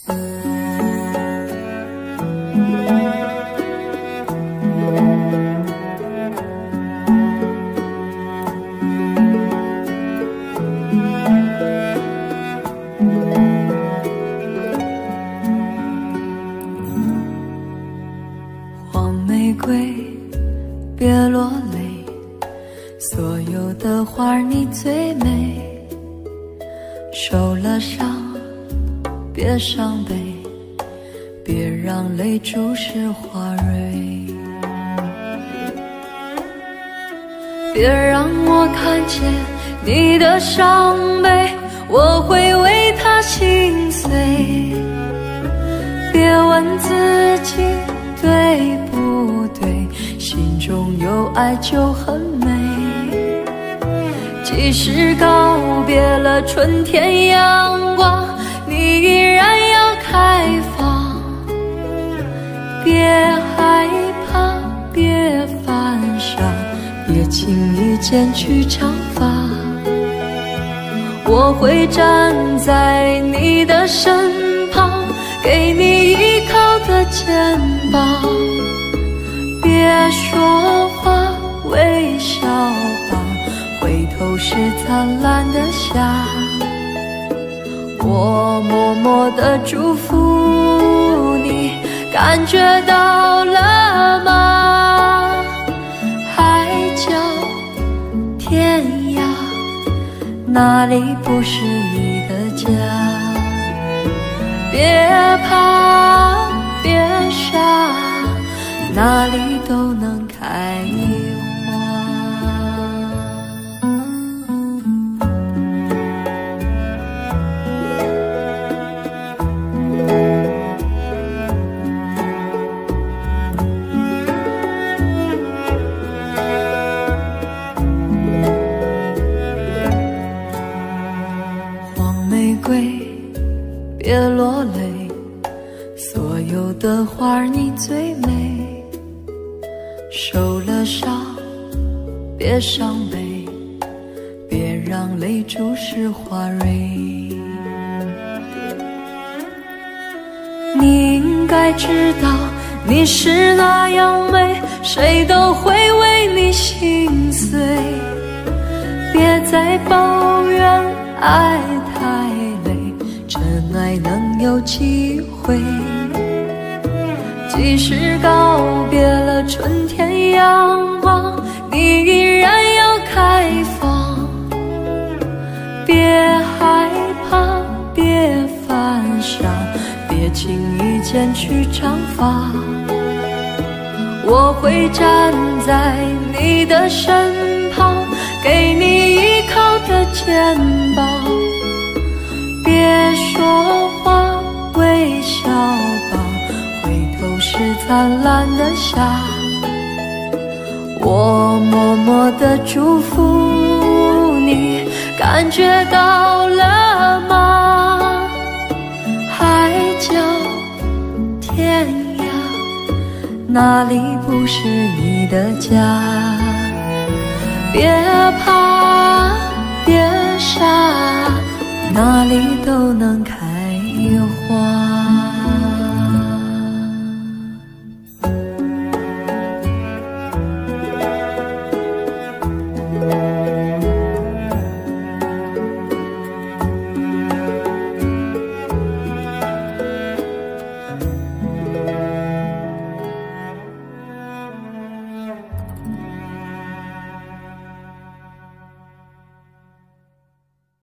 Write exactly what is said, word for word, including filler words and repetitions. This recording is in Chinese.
黄玫瑰别落泪，所有的花儿你最美。受了伤别伤悲，别让泪注视花蕊。别让我看见你的伤悲，我会为他心碎。别问自己对不对，心中有爱就很美。即使告别了春天阳光，你依然要开放。别害怕，别犯傻，别轻易剪去长发。我会站在你的身旁，给你依靠的肩膀。别说话，微笑吧，回头是灿烂的夏。我默默地祝福你，感觉到了吗？海角天涯，哪里不是你的家？别怕，别傻，哪里都能开花。黄玫瑰别落泪，所有的花儿你最美。受了伤别伤悲，别让泪注视花蕊。你应该知道你是那样美，谁都会为你心碎。别再抱怨爱太累，真爱能有机会。即使告别了春天阳光，你依然要开放。别害怕，别犯傻，别轻易剪去长发。我会站在你的身旁，给你依靠的肩膀。别说话，微笑吧，回头是灿烂的夏。我默默地祝福你，感觉到了吗？海角天涯，哪里不是你的家？别怕，别傻，哪里都能开花。